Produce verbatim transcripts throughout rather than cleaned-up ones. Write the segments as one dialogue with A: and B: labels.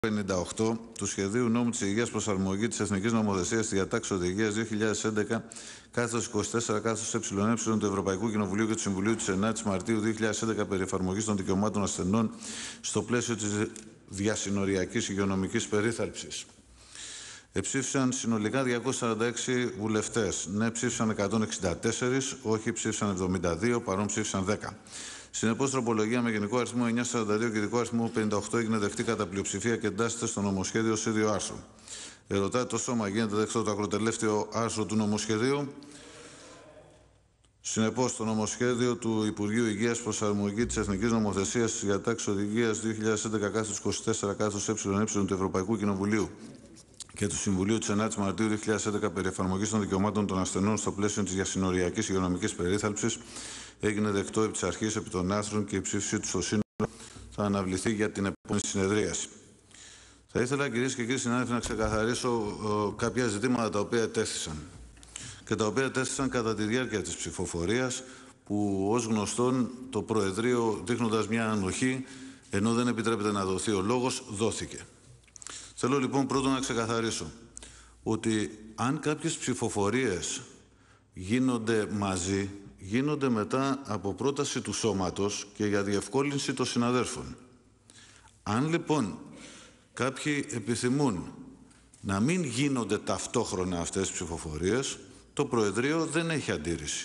A: πενήντα οκτώ του Σχεδίου Νόμου της Υγείας Προσαρμογή της Εθνικής Νομοθεσίας στη Διατάξη Οδηγίας δύο χιλιάδες έντεκα κάθετος είκοσι τέσσερα κάθετος ΕΕ του Ευρωπαϊκού Κοινοβουλίου και του Συμβουλίου της ενάτης Μαρτίου δύο χιλιάδες έντεκα περί εφαρμογής των δικαιωμάτων ασθενών στο πλαίσιο της διασυνοριακής υγειονομικής περίθαλψης. Εψήφισαν συνολικά διακόσιοι σαράντα έξι βουλευτές. Ναι, ψήφισαν εκατόν εξήντα τέσσερα, όχι ψήφισαν εβδομήντα δύο, παρόν ψήφισαν δέκα. Συνεπώς, τροπολογία με γενικό αριθμό εννιακόσια σαράντα δύο και ειδικό αριθμό πενήντα οκτώ έγινε δεκτή κατά πλειοψηφία και εντάσσεται στο νομοσχέδιο ως ίδιο άρθρο. Ερωτάτε το Σώμα, γίνεται δεκτό το ακροτελεύτιο άρθρο του νομοσχεδίου. Συνεπώς, το νομοσχέδιο του Υπουργείου Υγείας Προσαρμογή της Εθνικής Νομοθεσίας της Διατάξης Οδηγίας δύο χιλιάδες έντεκα κάθετος είκοσι τέσσερα κάθετος ΕΕ του Ευρωπαϊκού Κοινοβουλίου και του Συμβουλίου της ενάτης Μαρτίου δύο χιλιάδες έντεκα περί εφαρμογής των δικαιωμάτων των ασθενών στο πλαίσιο της διασυνοριακής υγειονομικής περίθαλψης έγινε δεκτό επί της αρχής επί των άρθρων και η ψήφιση του στο σύνολο θα αναβληθεί για την επόμενη συνεδρίαση. Θα ήθελα, κυρίες και κύριοι συνάδελφοι, να ξεκαθαρίσω ε, κάποια ζητήματα τα οποία τέθησαν και τα οποία τέθησαν κατά τη διάρκεια της ψηφοφορίας, που ως γνωστόν το Προεδρείο, δείχνοντας μια ανοχή ενώ δεν επιτρέπεται να δοθεί ο λόγος, δόθηκε. Θέλω λοιπόν πρώτον να ξεκαθαρίσω ότι αν κάποιες ψηφοφορίες γίνονται μαζί, γίνονται μετά από πρόταση του Σώματος και για διευκόλυνση των συναδέρφων. Αν λοιπόν κάποιοι επιθυμούν να μην γίνονται ταυτόχρονα αυτές τις ψηφοφορίες, το Προεδρείο δεν έχει αντίρρηση.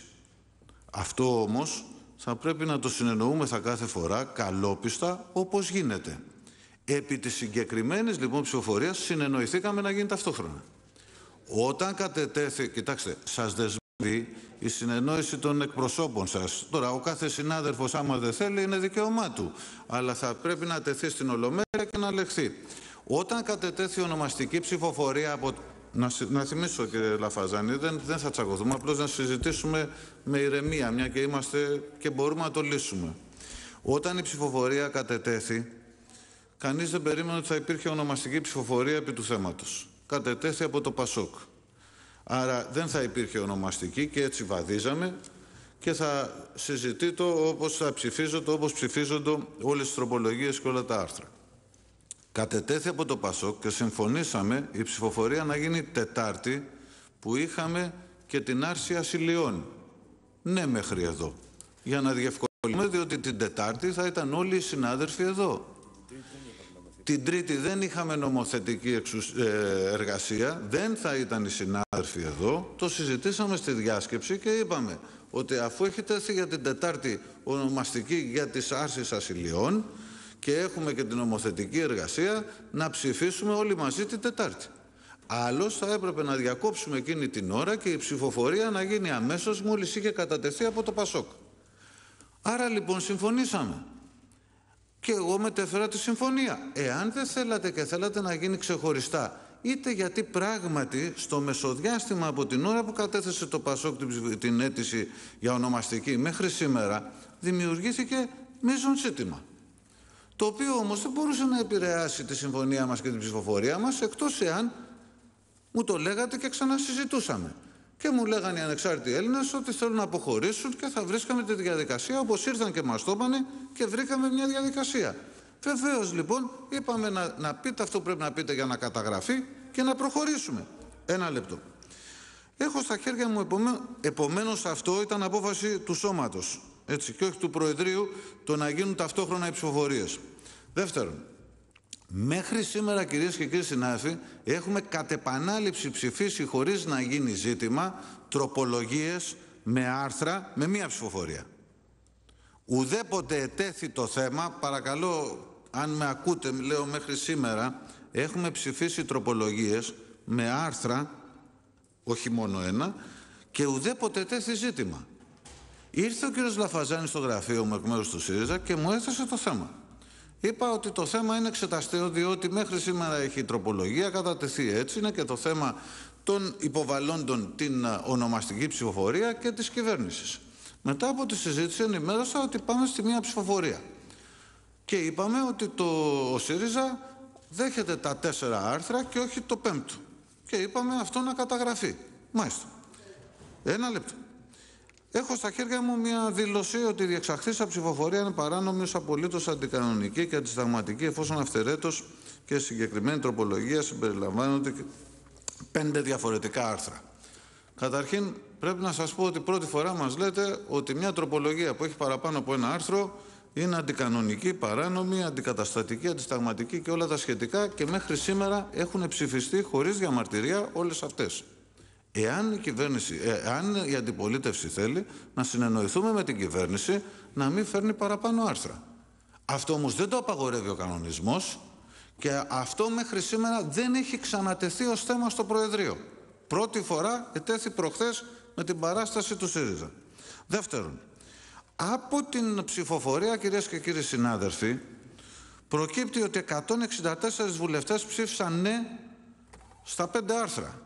A: Αυτό όμως θα πρέπει να το συνεννοούμεθα κάθε φορά καλόπιστα όπως γίνεται. Επί της συγκεκριμένης λοιπόν ψηφοφορίας συνεννοηθήκαμε να γίνει ταυτόχρονα. Όταν κατετέθη, κοιτάξτε, σας δεσμεύει η συνεννόηση των εκπροσώπων σας. Τώρα, ο κάθε συνάδελφος, άμα δεν θέλει, είναι δικαίωμά του. Αλλά θα πρέπει να τεθεί στην Ολομέλεια και να λεχθεί. Όταν κατετέθη ονομαστική ψηφοφορία από... Να, να θυμίσω, κύριε Λαφαζάνη, δεν, δεν θα τσακωθούμε, απλώς να συζητήσουμε με ηρεμία, μια και είμαστε και μπορούμε να το λύσουμε. Όταν η ψηφοφορία κατετέθη, κανείς δεν περίμενε ότι θα υπήρχε ονομαστική ψηφοφορία επί του θέματος. Κατετέθη από το ΠΑΣΟΚ. Άρα δεν θα υπήρχε ονομαστική και έτσι βαδίζαμε και θα συζητείτε όπως θα ψηφίζονται, όπως ψηφίζονται όλες τις τροπολογίες και όλα τα άρθρα. Κατετέθη από το ΠΑΣΟΚ και συμφωνήσαμε η ψηφοφορία να γίνει Τετάρτη, που είχαμε και την άρση ασυλιών. Ναι, μέχρι εδώ. Για να διευκολύνουμε, διότι την Τετάρτη θα ήταν όλοι οι συνάδελφοι εδώ. Την Τρίτη δεν είχαμε νομοθετική εξουσ... ε, εργασία, δεν θα ήταν οι συνάδελφοι εδώ. Το συζητήσαμε στη διάσκεψη και είπαμε ότι αφού έχει τέθει για την Τετάρτη ονομαστική για τις άρσεις ασυλιών και έχουμε και την νομοθετική εργασία, να ψηφίσουμε όλοι μαζί την Τετάρτη. Άλλως θα έπρεπε να διακόψουμε εκείνη την ώρα και η ψηφοφορία να γίνει αμέσως μόλις είχε κατατεθεί από το ΠΑΣΟΚ. Άρα λοιπόν συμφωνήσαμε. Και εγώ μετέφερα τη συμφωνία. Εάν δεν θέλατε και θέλατε να γίνει ξεχωριστά, είτε γιατί πράγματι στο μεσοδιάστημα από την ώρα που κατέθεσε το ΠΑΣΟΚ την, την αίτηση για ονομαστική μέχρι σήμερα, δημιουργήθηκε μείζον ζήτημα. Το οποίο όμως δεν μπορούσε να επηρεάσει τη συμφωνία μας και την ψηφοφορία μας, εκτός εάν μου το λέγατε και ξανασυζητούσαμε. Και μου λέγανε οι ανεξάρτητοι Έλληνες ότι θέλουν να αποχωρήσουν και θα βρίσκαμε τη διαδικασία όπως ήρθαν και μας το είπανε και βρήκαμε μια διαδικασία. Βεβαίως λοιπόν είπαμε να, να πείτε αυτό που πρέπει να πείτε για να καταγραφεί και να προχωρήσουμε. Ένα λεπτό. Έχω στα χέρια μου επομένως, επομένως αυτό ήταν απόφαση του Σώματος, έτσι, και όχι του Προεδρείου, το να γίνουν ταυτόχρονα οι ψηφοφορίες. Δεύτερον, μέχρι σήμερα, κυρίες και κύριοι συνάδελφοι, έχουμε κατ' επανάληψη ψηφίσει χωρίς να γίνει ζήτημα τροπολογίες με άρθρα με μία ψηφοφορία. Ουδέποτε ετέθη το θέμα, παρακαλώ, αν με ακούτε, λέω μέχρι σήμερα, έχουμε ψηφίσει τροπολογίες με άρθρα, όχι μόνο ένα, και ουδέποτε ετέθη ζήτημα. Ήρθε ο κύριος Λαφαζάνης στο γραφείο μου εκ μέρους του ΣΥΡΙΖΑ και μου έθεσε το θέμα. Είπα ότι το θέμα είναι εξεταστέο, διότι μέχρι σήμερα έχει τροπολογία κατατεθεί, έτσι είναι και το θέμα των υποβαλλόντων την ονομαστική ψηφοφορία και της κυβέρνησης. Μετά από τη συζήτηση ενημέρωσα ότι πάμε στη μία ψηφοφορία. Και είπαμε ότι το ο ΣΥΡΙΖΑ δέχεται τα τέσσερα άρθρα και όχι το πέμπτο. Και είπαμε αυτό να καταγραφεί. Μάλιστα. Ένα λεπτό. Έχω στα χέρια μου μια δήλωση ότι η διεξαχθήσα ψηφοφορία είναι παράνομη ως απολύτως αντικανονική και αντισυνταγματική, εφόσον αυθαιρέτως και συγκεκριμένη τροπολογία συμπεριλαμβάνονται πέντε διαφορετικά άρθρα. Καταρχήν, πρέπει να σας πω ότι πρώτη φορά μας λέτε ότι μια τροπολογία που έχει παραπάνω από ένα άρθρο είναι αντικανονική, παράνομη, αντικαταστατική, αντισταγματική και όλα τα σχετικά και μέχρι σήμερα έχουν ψηφιστεί χωρίς διαμαρτυρία όλες αυτές. Εάν η, κυβέρνηση, εάν η αντιπολίτευση θέλει να συνεννοηθούμε με την κυβέρνηση να μην φέρνει παραπάνω άρθρα. Αυτό όμως δεν το απαγορεύει ο κανονισμός και αυτό μέχρι σήμερα δεν έχει ξανατεθεί ως θέμα στο Προεδρείο. Πρώτη φορά ετέθη προχθές με την παράσταση του ΣΥΡΙΖΑ. Δεύτερον, από την ψηφοφορία, κυρίες και κύριοι συνάδελφοι, προκύπτει ότι εκατόν εξήντα τέσσερις βουλευτές ψήφισαν ναι στα πέντε άρθρα.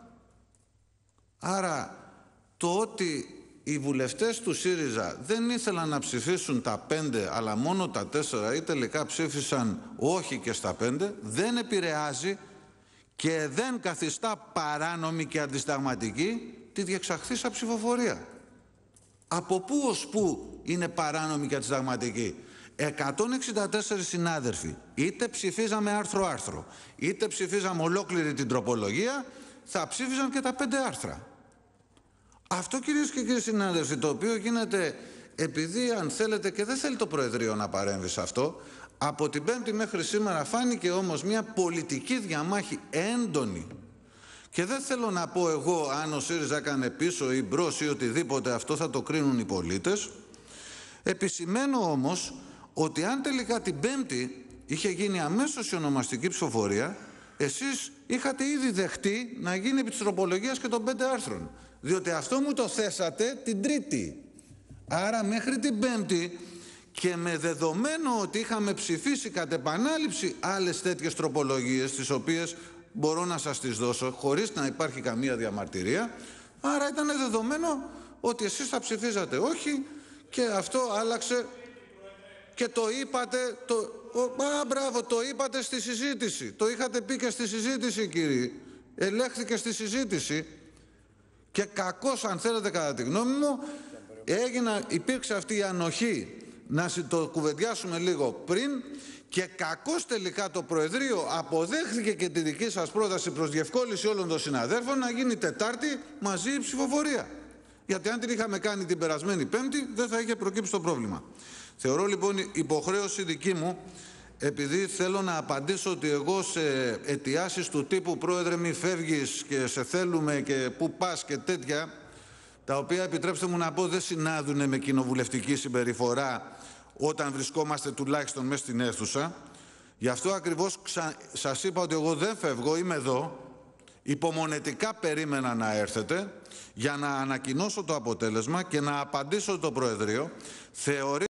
A: Άρα το ότι οι βουλευτές του ΣΥΡΙΖΑ δεν ήθελαν να ψηφίσουν τα πέντε αλλά μόνο τα τέσσερα ή τελικά ψήφισαν όχι και στα πέντε δεν επηρεάζει και δεν καθιστά παράνομη και αντισταγματική τη διεξαχθήσα ψηφοφορία. Από πού ως πού είναι παράνομη και αντισταγματική? εκατόν εξήντα τέσσερις συνάδελφοι, είτε ψηφίζαμε άρθρο-άρθρο, είτε ψηφίζαμε ολόκληρη την τροπολογία, θα ψήφιζαν και τα πέντε άρθρα. Αυτό, κυρίες και κύριοι συνάδελφοι, το οποίο γίνεται επειδή, αν θέλετε, και δεν θέλει το Προεδρείο να παρέμβει σε αυτό, από την Πέμπτη μέχρι σήμερα φάνηκε όμως μια πολιτική διαμάχη έντονη. Και δεν θέλω να πω εγώ αν ο ΣΥΡΙΖΑ έκανε πίσω ή μπρος ή οτιδήποτε, αυτό θα το κρίνουν οι πολίτες. Επισημαίνω όμως ότι αν τελικά την Πέμπτη είχε γίνει αμέσως η ονομαστική ψηφοφορία, εσείς είχατε ήδη δεχτεί να γίνει επί της τροπολογίας και των πέντε άρθρων. Διότι αυτό μου το θέσατε την Τρίτη. Άρα μέχρι την Πέμπτη και με δεδομένο ότι είχαμε ψηφίσει κατ' επανάληψη άλλες τέτοιες τροπολογίες, τις οποίες μπορώ να σας τις δώσω χωρίς να υπάρχει καμία διαμαρτυρία, άρα ήταν δεδομένο ότι εσείς θα ψηφίζατε όχι και αυτό άλλαξε και το είπατε, το, ο, α, μπράβο, το είπατε στη συζήτηση. Το είχατε πει και στη συζήτηση, κύριοι. Ελέγχθηκε στη συζήτηση και κακώς, αν θέλετε, κατά τη γνώμη μου, έγινα, υπήρξε αυτή η ανοχή να το κουβεντιάσουμε λίγο πριν και κακώς τελικά το Προεδρείο αποδέχθηκε και τη δική σας πρόταση προς διευκόλυνση όλων των συναδέλφων να γίνει Τετάρτη μαζί η ψηφοφορία. Γιατί αν την είχαμε κάνει την περασμένη Πέμπτη δεν θα είχε προκύψει το πρόβλημα. Θεωρώ λοιπόν υποχρέωση δική μου, επειδή θέλω να απαντήσω ότι εγώ σε αιτιάσεις του τύπου «Πρόεδρε μη φεύγεις» και «σε θέλουμε» και «πού πας» και τέτοια, τα οποία, επιτρέψτε μου να πω, δεν συνάδουν με κοινοβουλευτική συμπεριφορά όταν βρισκόμαστε τουλάχιστον μέσα στην αίθουσα. Γι' αυτό ακριβώς ξα... σας είπα ότι εγώ δεν φεύγω, είμαι εδώ. Υπομονετικά περίμενα να έρθετε για να ανακοινώσω το αποτέλεσμα και να απαντήσω το Προεδρείο. Θεωρεί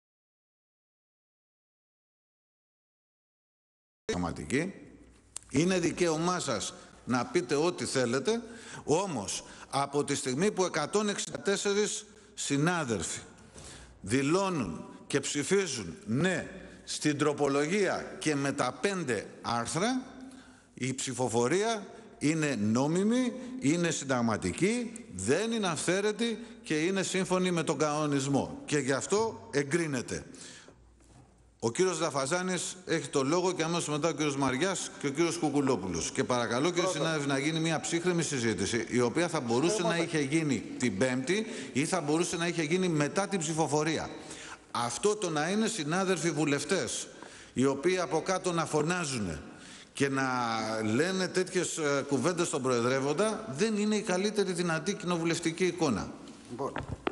A: είναι δικαίωμά σας να πείτε ό,τι θέλετε, όμως από τη στιγμή που εκατόν εξήντα τέσσερις συνάδελφοι δηλώνουν και ψηφίζουν ναι στην τροπολογία και με τα πέντε άρθρα, η ψηφοφορία είναι νόμιμη, είναι συνταγματική, δεν είναι αυθαίρετη και είναι σύμφωνη με τον κανονισμό και γι' αυτό εγκρίνεται. Ο κύριος Λαφαζάνης έχει το λόγο και αμέσως μετά ο κύριος Μαριάς και ο κύριος Κουκουλόπουλος. Και παρακαλώ, κύριε συνάδελφοι, να γίνει μια ψύχρεμη συζήτηση, η οποία θα μπορούσε να είχε γίνει την Πέμπτη ή θα μπορούσε να είχε γίνει μετά την ψηφοφορία. Αυτό το να είναι συνάδελφοι βουλευτές, οι οποίοι από κάτω να φωνάζουν και να λένε τέτοιες κουβέντες στον Προεδρεύοντα, δεν είναι η καλύτερη δυνατή κοινοβουλευτική εικόνα.
B: Λοιπόν,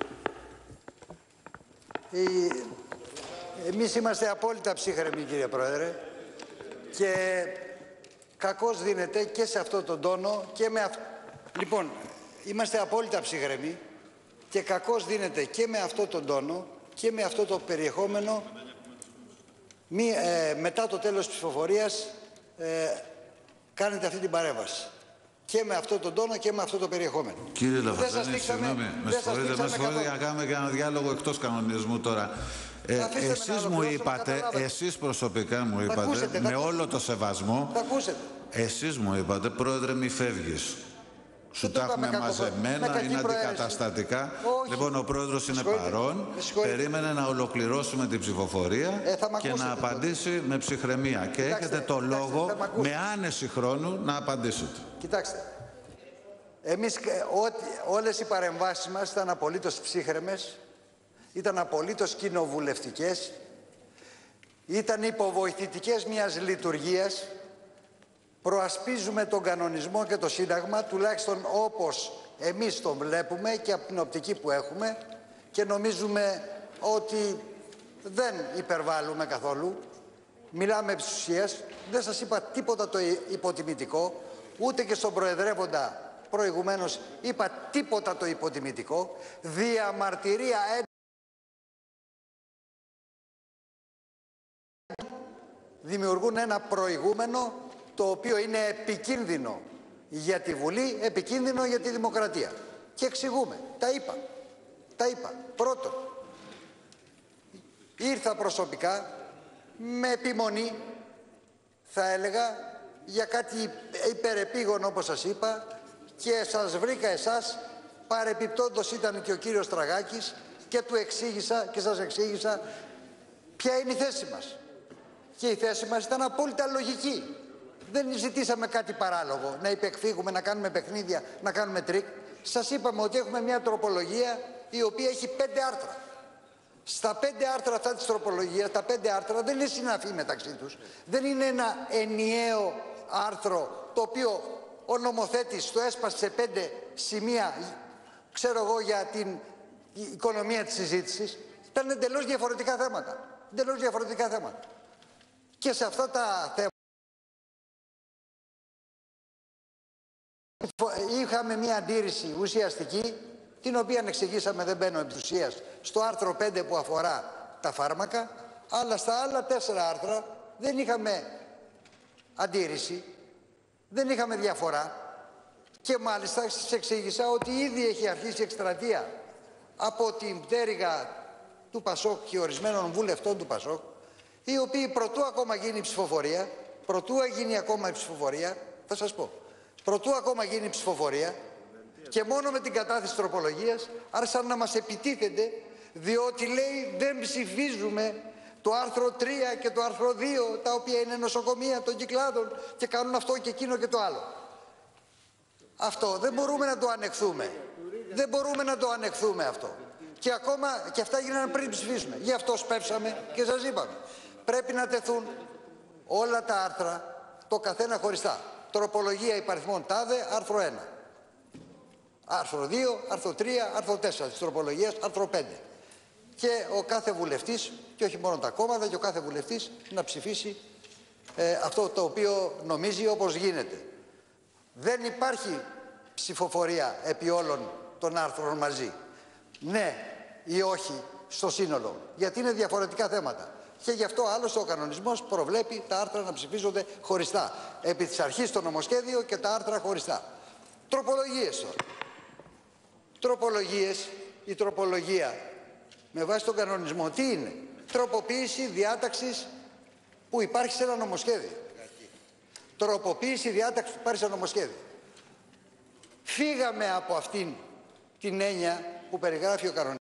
B: η... εμείς είμαστε απόλυτα ψύχρεμοι, κύριε Πρόεδρε, και κακώς δίνεται και σε αυτό τον τόνο και με αυτό. Λοιπόν, είμαστε απόλυτα ψύχρεμοι και κακώς δίνεται και με αυτό τον τόνο και με αυτό το περιεχόμενο μη, ε, μετά το τέλος της ψηφοφορίας ε, κάνετε αυτή την παρέμβαση. Και με αυτό τον τόνο και με αυτό το περιεχόμενο.
A: Κύριε Λαφαζάνη, συγγνώμη, με συγχωρείτε, με συγχωρείτε να κάνουμε και ένα διάλογο εκτός κανονισμού τώρα. Ε, εσείς μου είπατε, εσείς προσωπικά μου είπατε,
B: ακούσετε,
A: με όλο το σεβασμό,
B: θα ακούσετε.
A: Εσείς μου είπατε, Πρόεδρε, μη φεύγεις. Σου τα έχουμε μαζεμένα, είναι αντικαταστατικά. Όχι. Λοιπόν, ο πρόεδρος είναι παρόν. Περίμενε να ολοκληρώσουμε την ψηφοφορία ε, και να απαντήσει τότε με ψυχραιμία. Και κοιτάξτε, έχετε το κοιτάξτε, λόγο με, με άνεση χρόνου να απαντήσετε.
B: Κοιτάξτε, εμείς ό, όλες οι παρεμβάσεις μας ήταν απολύτως ψύχρεμες, ήταν απολύτως κοινοβουλευτικές, ήταν υποβοηθητικές μιας λειτουργίας. Προασπίζουμε τον κανονισμό και το Σύνταγμα, τουλάχιστον όπως εμείς τον βλέπουμε και από την οπτική που έχουμε, και νομίζουμε ότι δεν υπερβάλλουμε καθόλου. Μιλάμε επί της ουσίας. Δεν σας είπα τίποτα το υποτιμητικό, ούτε και στον προεδρεύοντα προηγουμένως είπα τίποτα το υποτιμητικό. Διαμαρτυρία δημιουργούν ένα προηγούμενο το οποίο είναι επικίνδυνο για τη Βουλή, επικίνδυνο για τη δημοκρατία. Και εξηγούμε. Τα είπα. Τα είπα. Πρώτον, ήρθα προσωπικά με επιμονή, θα έλεγα, για κάτι υπερεπίγον όπως σας είπα, και σας βρήκα εσάς, παρεπιπτόντως ήταν και ο κύριος Τραγάκης, και του εξήγησα και σας εξήγησα ποια είναι η θέση μας. Και η θέση μας ήταν απόλυτα λογική. Δεν ζητήσαμε κάτι παράλογο, να υπεκφύγουμε, να κάνουμε παιχνίδια, να κάνουμε τρίκ. Σας είπαμε ότι έχουμε μια τροπολογία η οποία έχει πέντε άρθρα. Στα πέντε άρθρα αυτά της τροπολογίας, τα πέντε άρθρα δεν είναι συναφή μεταξύ τους. Δεν είναι ένα ενιαίο άρθρο το οποίο ο νομοθέτης το έσπασε σε πέντε σημεία, ξέρω εγώ, για την οικονομία της συζήτησης. Ήταν εντελώς διαφορετικά θέματα. Εντελώς διαφορετικά θέματα. Και σε αυτά τα θέματα είχαμε μια αντίρρηση ουσιαστική, την οποία εξηγήσαμε, δεν μπαίνω επί της ουσίας, στο άρθρο πέντε που αφορά τα φάρμακα, αλλά στα άλλα τέσσερα άρθρα δεν είχαμε αντίρρηση, δεν είχαμε διαφορά. Και μάλιστα σας εξήγησα ότι ήδη έχει αρχίσει εκστρατεία από την πτέρυγα του Πασόκ και ορισμένων βουλευτών του Πασόκ, οι οποίοι προτού ακόμα γίνει η ψηφοφορία, προτού γίνει ακόμα η ψηφοφορία, θα σας πω, προτού ακόμα γίνει η ψηφοφορία, και μόνο με την κατάθεση τροπολογίας άρχισαν να μας επιτίθενται, διότι λέει δεν ψηφίζουμε το άρθρο τρία και το άρθρο δύο, τα οποία είναι νοσοκομεία των Κυκλάδων και κάνουν αυτό και εκείνο και το άλλο. Αυτό δεν μπορούμε να το ανεχθούμε. Δεν μπορούμε να το ανεχθούμε αυτό. Και ακόμα και αυτά γίνανε πριν ψηφίσουμε. Γι' αυτό σπεύσαμε και σας είπαμε. Πρέπει να τεθούν όλα τα άρθρα, το καθένα χωριστά. Τροπολογία υπαριθμών τάδε, άρθρο ένα. Άρθρο δύο, άρθρο τρία, άρθρο τέσσερα της τροπολογίας, άρθρο πέντε. Και ο κάθε βουλευτής, και όχι μόνο τα κόμματα, και ο κάθε βουλευτής να ψηφίσει ε, αυτό το οποίο νομίζει, όπως γίνεται. Δεν υπάρχει ψηφοφορία επί όλων των άρθρων μαζί. Ναι ή όχι στο σύνολο, γιατί είναι διαφορετικά θέματα. Και γι' αυτό άλλωστε ο κανονισμός προβλέπει τα άρθρα να ψηφίζονται χωριστά. Επί της αρχής το νομοσχέδιο και τα άρθρα χωριστά. Τροπολογίες τώρα. Τροπολογίες, η τροπολογία με βάση τον κανονισμό τι είναι? Τροποποίηση διάταξης που υπάρχει σε ένα νομοσχέδιο. Τροποποίηση διάταξης που υπάρχει σε ένα νομοσχέδιο. Φύγαμε από αυτήν την έννοια που περιγράφει ο κανονισμός.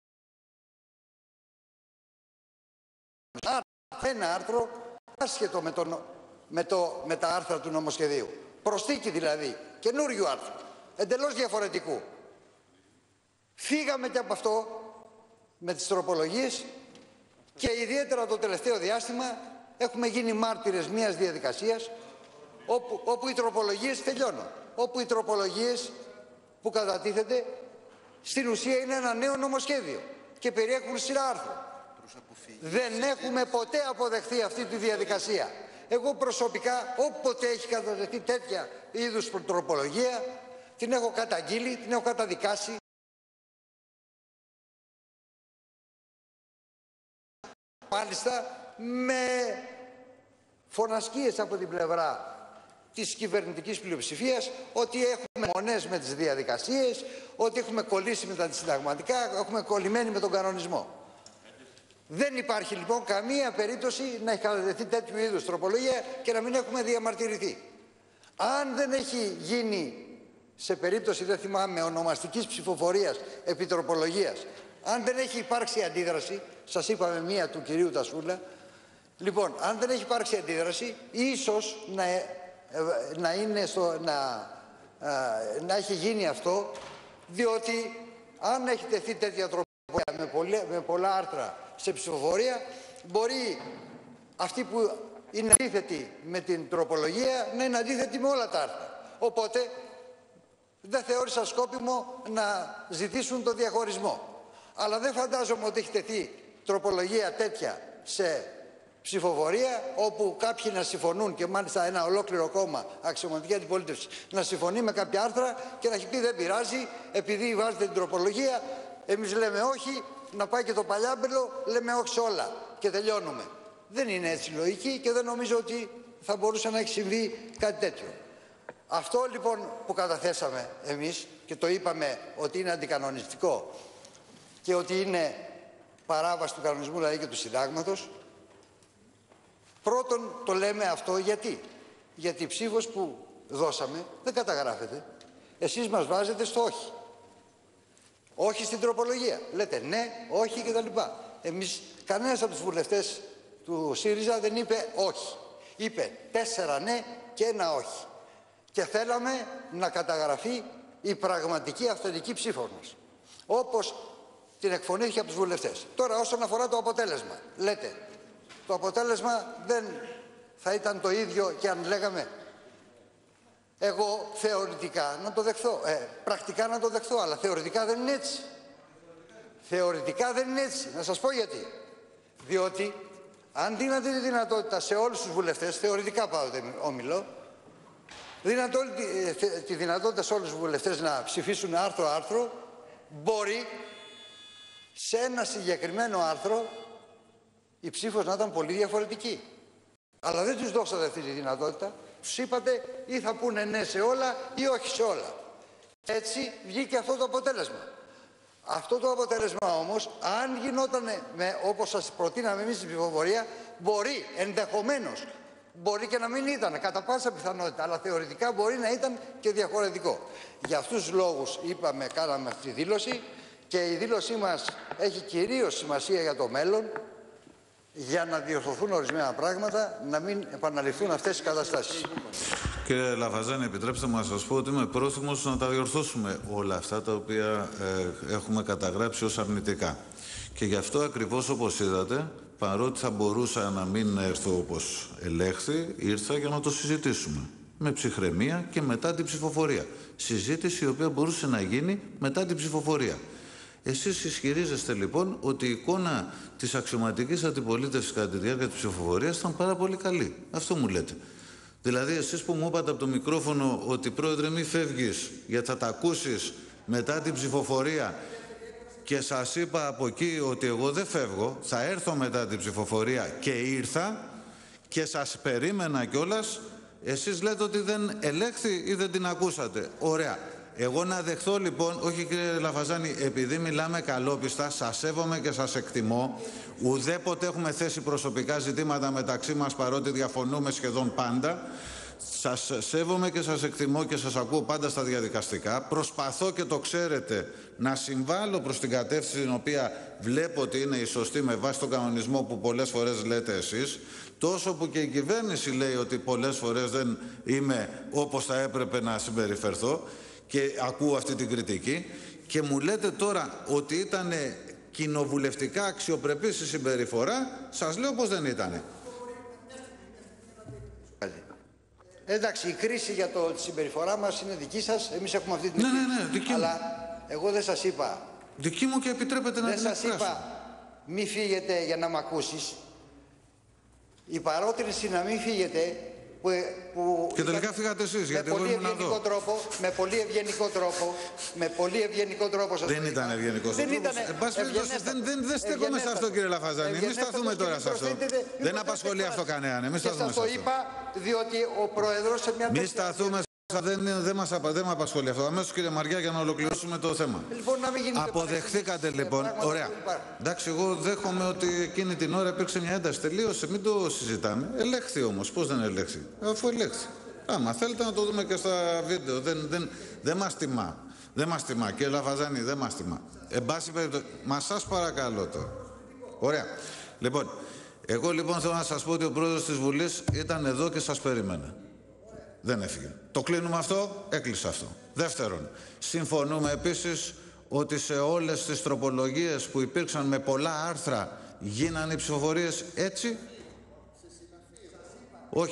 B: Ένα άρθρο άσχετο με, το, με, το, με τα άρθρα του νομοσχεδίου. Προσθήκη δηλαδή, καινούριου άρθρου, εντελώς διαφορετικού. Φύγαμε και από αυτό με τις τροπολογίες και ιδιαίτερα το τελευταίο διάστημα έχουμε γίνει μάρτυρες μιας διαδικασίας όπου, όπου οι τροπολογίες, τελειώνω, όπου οι τροπολογίες που κατατίθεται στην ουσία είναι ένα νέο νομοσχέδιο και περιέχουν σειρά άρθρων. Δεν έχουμε ποτέ αποδεχθεί αυτή τη διαδικασία. Εγώ προσωπικά, όποτε έχει κατατεθεί τέτοια είδους τροπολογία, την έχω καταγγείλει, την έχω καταδικάσει. Μάλιστα με φωνασκίες από την πλευρά της κυβερνητικής πλειοψηφίας ότι έχουμε μονές με τις διαδικασίες, ότι έχουμε κολλήσει με τα συνταγματικά, έχουμε κολλημένοι με τον κανονισμό. Δεν υπάρχει λοιπόν καμία περίπτωση να έχει κατατεθεί τέτοιου είδους τροπολογία και να μην έχουμε διαμαρτυρηθεί. Αν δεν έχει γίνει σε περίπτωση, δεν θυμάμαι, ονομαστικής ψηφοφορίας επιτροπολογίας, αν δεν έχει υπάρξει αντίδραση, σας είπαμε μία του κυρίου Τασούλα, λοιπόν, αν δεν έχει υπάρξει αντίδραση, ίσως να, να, είναι στο, να, να έχει γίνει αυτό, διότι αν έχει τεθεί τέτοια τροπολογία με, πολλή, με πολλά άρθρα σε ψηφοφορία, μπορεί αυτή που είναι αντίθετη με την τροπολογία να είναι αντίθετη με όλα τα άρθρα. Οπότε δεν θεώρησα σκόπιμο να ζητήσουν το διαχωρισμό. Αλλά δεν φαντάζομαι ότι έχει τεθεί τροπολογία τέτοια σε ψηφοφορία, όπου κάποιοι να συμφωνούν, και μάλιστα ένα ολόκληρο κόμμα, αξιωματική αντιπολίτευση, να συμφωνεί με κάποια άρθρα και να έχει πει δεν πειράζει, επειδή βάζετε την τροπολογία, εμείς λέμε όχι, να πάει και το παλιάμπελο, λέμε όχι σε όλα και τελειώνουμε. Δεν είναι έτσι λογική και δεν νομίζω ότι θα μπορούσε να έχει συμβεί κάτι τέτοιο. Αυτό λοιπόν που καταθέσαμε εμείς και το είπαμε ότι είναι αντικανονιστικό και ότι είναι παράβαση του κανονισμού, δηλαδή και του συντάγματος, πρώτον το λέμε αυτό γιατί. Γιατί η ψήφος που δώσαμε δεν καταγράφεται. Εσείς μας βάζετε στο όχι. Όχι στην τροπολογία. Λέτε ναι, όχι κτλ. Εμείς, κανένας από τους βουλευτές του ΣΥΡΙΖΑ δεν είπε όχι. Είπε τέσσερα ναι και ένα όχι. Και θέλαμε να καταγραφεί η πραγματική αυθεντική ψήφος μας, όπως την εκφωνήθηκε από τους βουλευτές. Τώρα όσον αφορά το αποτέλεσμα, λέτε το αποτέλεσμα δεν θα ήταν το ίδιο και αν λέγαμε. Εγώ θεωρητικά να το δεχθώ, ε, πρακτικά να το δεχθώ, αλλά θεωρητικά δεν είναι έτσι. Θεωρητικά δεν είναι έτσι. Να σας πω γιατί. Διότι αν δίνατε τη δυνατότητα σε όλους τους βουλευτές, θεωρητικά πάντοτε ομιλώ, δίνατε όλη τη, τη δυνατότητα σε όλους τους βουλευτές να ψηφίσουν άρθρο-άρθρο, μπορεί σε ένα συγκεκριμένο άρθρο η ψήφος να ήταν πολύ διαφορετική. Αλλά δεν τους δώσατε αυτή τη δυνατότητα. Τους είπατε ή θα πούνε ναι σε όλα ή όχι σε όλα. Έτσι βγήκε αυτό το αποτέλεσμα. Αυτό το αποτέλεσμα όμως, αν γινόταν με, όπως σας προτείναμε εμείς στην ψηφοφορία, μπορεί ενδεχομένως, μπορεί και να μην ήταν, κατά πάσα πιθανότητα, αλλά θεωρητικά μπορεί να ήταν και διαφορετικό. Για αυτούς τους λόγους είπαμε, κάναμε αυτή τη δήλωση και η δήλωσή μας έχει κυρίως σημασία για το μέλλον, για να διορθωθούν ορισμένα πράγματα, να μην επαναληφθούν αυτές οι καταστάσεις.
A: Κύριε Λαφαζάνη, επιτρέψτε μου να σας πω ότι είμαι πρόθυμος να τα διορθώσουμε όλα αυτά τα οποία ε, έχουμε καταγράψει ως αρνητικά. Και γι' αυτό ακριβώς, όπως είδατε, παρότι θα μπορούσα να μην έρθω όπως ελέγχθη, ήρθα για να το συζητήσουμε. Με ψυχραιμία και μετά την ψηφοφορία. Συζήτηση η οποία μπορούσε να γίνει μετά την ψηφοφορία. Εσείς ισχυρίζεστε λοιπόν ότι η εικόνα της αξιωματικής αντιπολίτευσης κατά τη διάρκεια της ψηφοφορίας ήταν πάρα πολύ καλή. Αυτό μου λέτε. Δηλαδή εσείς που μου είπατε από το μικρόφωνο ότι πρόεδρε μη φεύγεις γιατί θα τα ακούσεις μετά την ψηφοφορία και σας είπα από εκεί ότι εγώ δεν φεύγω, θα έρθω μετά την ψηφοφορία και ήρθα και σας περίμενα κιόλας, εσείς λέτε ότι δεν ελέγχθη ή δεν την ακούσατε. Ωραία. Εγώ να δεχθώ λοιπόν, όχι κύριε Λαφαζάνη, επειδή μιλάμε καλόπιστα, σας σέβομαι και σας εκτιμώ, ουδέποτε έχουμε θέσει προσωπικά ζητήματα μεταξύ μας παρότι διαφωνούμε σχεδόν πάντα, σας σέβομαι και σας εκτιμώ και σας ακούω πάντα στα διαδικαστικά, προσπαθώ και το ξέρετε να συμβάλλω προς την κατεύθυνση την οποία βλέπω ότι είναι η σωστή με βάση τον κανονισμό που πολλές φορές λέτε εσείς, τόσο που και η κυβέρνηση λέει ότι πολλές φορές δεν είμαι όπως θα έπρεπε να συμπεριφερθώ, και ακούω αυτή την κριτική και μου λέτε τώρα ότι ήταν κοινοβουλευτικά αξιοπρεπής η συμπεριφορά, σας λέω πως δεν ήτανε.
B: Εντάξει, η κρίση για το, τη συμπεριφορά μας είναι δική σας, εμείς έχουμε αυτή την
A: ναι, ναι, ναι, δική
B: αλλά
A: μου.
B: Εγώ δεν σας είπα.
A: Δική μου και επιτρέπετε να την εκφράσω.
B: Δεν σας είπα μη φύγετε για να μ' ακούσεις. Η παρότρινση να μην φύγετε Που, που
A: και τελικά φύγατε εσείς, γιατί εγώ ήμουν εδώ.
B: Τρόπο, με πολύ ευγενικό τρόπο, με πολύ ευγενικό τρόπο σας
A: δεν ήταν ευγενικός
B: δεν
A: τρόπος.
B: Ήταν
A: δεν, δεν, δεν στέκομαι σε αυτό κύριε Λαφαζάνη. Μην σταθούμε τώρα σε αυτό. Δεν απασχολεί αυτό κανέναν. Μην σταθούμε σε αυτό.
B: Και σας το είπα διότι ο Πρόεδρος σε μια
A: Μην σταθούμε δεν, δεν μας δεν με απασχολεί αυτό. Αμέσως κύριε Μαριά για να ολοκληρώσουμε το θέμα.
B: Λοιπόν, να μην
A: αποδεχθήκατε λοιπόν. Ωραία. Εντάξει, εγώ δέχομαι ότι εκείνη την ώρα υπήρξε μια ένταση. Τελείωσε, μην το συζητάμε. Ελέγχθη όμως. Πώς δεν ελέγχθη? Αφού ελέγχθη. Άμα θέλετε να το δούμε και στα βίντεο. Δεν, δεν, δεν μας τιμά. Δεν μας τιμά. Κύριε Λαφαζάνη, δεν μας τιμά. Εν πάση περιπτώσει, μα σας παρακαλώ τώρα. Ωραία. Λοιπόν, εγώ λοιπόν θέλω να σας πω ότι ο πρόεδρος της Βουλής ήταν εδώ και σας περίμενε. Δεν έφυγε. Το κλείνουμε αυτό, έκλεισε αυτό. Δεύτερον, συμφωνούμε επίσης ότι σε όλες τις τροπολογίες που υπήρξαν με πολλά άρθρα γίνανε οι ψηφοφορίες έτσι. Όχι.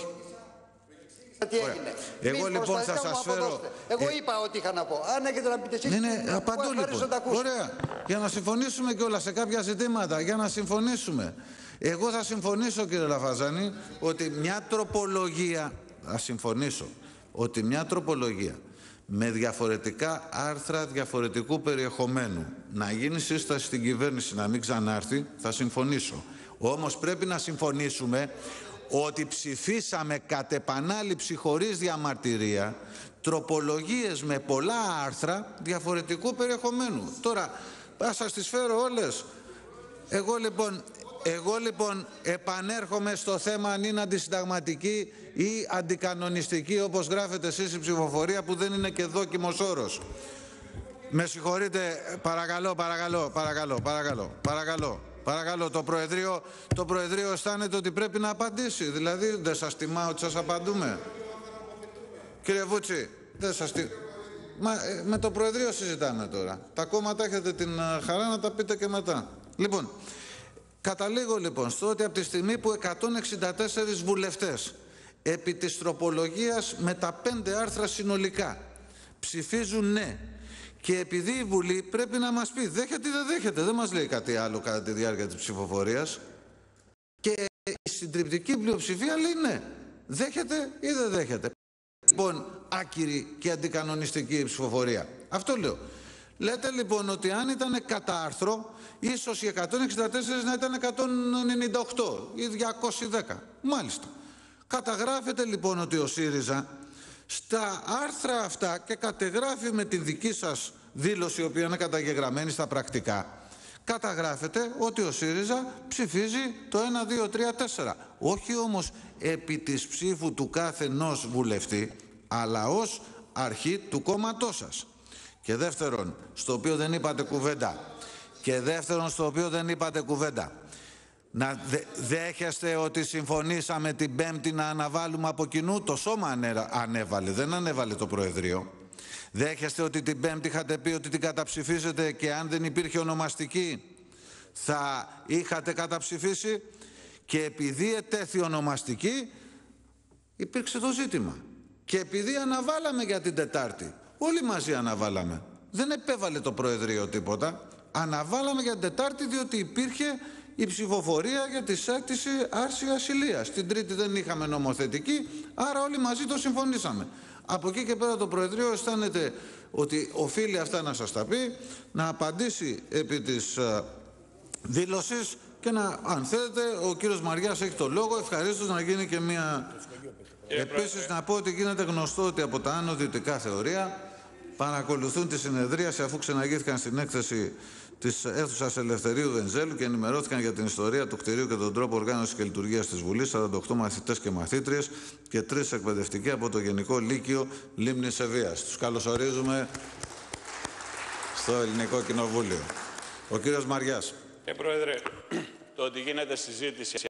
B: Τι έγινε.
A: Εγώ
B: Μη
A: λοιπόν θα σας φέρω...
B: Εγώ
A: ε...
B: είπα ό,τι είχα να πω. Αν έχετε να πείτε εσείς...
A: Ναι, ναι, απαντώ λοιπόν. Ωραία. Για να συμφωνήσουμε κιόλας σε κάποια ζητήματα. Για να συμφωνήσουμε. Εγώ θα συμφωνήσω, κύριε Λαφαζάνη, ότι μια τροπολογία... Θα συμφωνήσω ότι μια τροπολογία με διαφορετικά άρθρα διαφορετικού περιεχομένου να γίνει σύσταση στην κυβέρνηση να μην ξανάρθει, θα συμφωνήσω. Όμως πρέπει να συμφωνήσουμε ότι ψηφίσαμε κατ' επανάληψη χωρίς διαμαρτυρία τροπολογίες με πολλά άρθρα διαφορετικού περιεχομένου. Τώρα, θα σας τις φέρω όλες. Εγώ λοιπόν, εγώ λοιπόν επανέρχομαι στο θέμα αν είναι αντισυνταγματική ή αντικανονιστική, όπως γράφετε εσείς η ψηφοφορία, που δεν είναι και δόκιμος όρος. Με συγχωρείτε, παρακαλώ, παρακαλώ, παρακαλώ, παρακαλώ, παρακαλώ. Παρακαλώ, το Προεδρείο, το Προεδρείο αισθάνεται ότι πρέπει να απαντήσει. Δηλαδή, δεν σας τιμά ότι σας απαντούμε. Κύριε Βούτσι, δεν σας τιμά. Μα ε, με το Προεδρείο συζητάμε τώρα. Τα κόμματα έχετε την uh, χαρά να τα πείτε και μετά. Λοιπόν, καταλήγω λοιπόν στο ότι από τη στιγμή που εκατόν εξήντα τέσσερις βουλευτές επί της τροπολογίας με τα πέντε άρθρα συνολικά ψηφίζουν ναι, και επειδή η Βουλή πρέπει να μας πει δέχεται ή δεν δέχεται, δεν μας λέει κάτι άλλο κατά τη διάρκεια της ψηφοφορίας, και η συντριπτική πλειοψηφία λέει ναι, δέχεται ή δεν δέχεται. Λοιπόν, άκυρη και αντικανονιστική η ψηφοφορία. Αυτό λέω. Λέτε λοιπόν ότι αν ήταν κατά άρθρο, ίσως οι εκατόν εξήντα τέσσερα να ήταν εκατόν ενενήντα οκτώ ή διακόσια δέκα. Μάλιστα. Καταγράφεται λοιπόν ότι ο ΣΥΡΙΖΑ στα άρθρα αυτά, και κατεγράφει με τη δική σας δήλωση, η οποία είναι καταγεγραμμένη στα πρακτικά, καταγράφεται ότι ο ΣΥΡΙΖΑ ψηφίζει το ένα, δύο, τρία, τέσσερα. Όχι όμως επί της ψήφου του κάθε ενός βουλευτή, αλλά ως αρχή του κόμματός σας. Και δεύτερον, στο οποίο δεν είπατε κουβέντα, και δεύτερον στο οποίο δεν είπατε κουβέντα, να δε, δέχεστε ότι συμφωνήσαμε την Πέμπτη να αναβάλουμε από κοινού? Το Σώμα ανέ, ανέβαλε, δεν ανέβαλε το Προεδρείο. Δέχεστε ότι την Πέμπτη είχατε πει ότι την καταψηφίσετε και αν δεν υπήρχε ονομαστική θα είχατε καταψηφίσει, και επειδή ετέθη ονομαστική υπήρξε το ζήτημα. Και επειδή αναβάλαμε για την Τετάρτη, όλοι μαζί αναβάλαμε, δεν επέβαλε το Προεδρείο τίποτα, αναβάλαμε για την Τετάρτη διότι υπήρχε η ψηφοφορία για τη αίτηση άρση ασυλίας. Την Τρίτη δεν είχαμε νομοθετική, άρα όλοι μαζί το συμφωνήσαμε. Από εκεί και πέρα το Προεδρείο αισθάνεται ότι οφείλει αυτά να σας τα πει, να απαντήσει επί της uh, δήλωσης, και να, αν θέλετε, ο κύριος Μαριάς έχει το λόγο, ευχαρίστως να γίνει και μια... Επίσης να πω ότι γίνεται γνωστό ότι από τα άνω δυτικά θεωρία παρακολουθούν τη συνεδρίαση, αφού ξεναγήθηκαν στην έκθεση της αίθουσας Ελευθερίου Βενζέλου και ενημερώθηκαν για την ιστορία του κτηρίου και τον τρόπο οργάνωσης και λειτουργίας της Βουλής, σαράντα οκτώ μαθητές και μαθήτριες και τρεις εκπαιδευτικοί από το Γενικό Λύκειο Λίμνης Ευβοίας. Τους καλωσορίζουμε στο Ελληνικό Κοινοβούλιο. Ο κύριος Μαριάς.
C: Ε, Πρόεδρε, το ότι γίνεται συζήτηση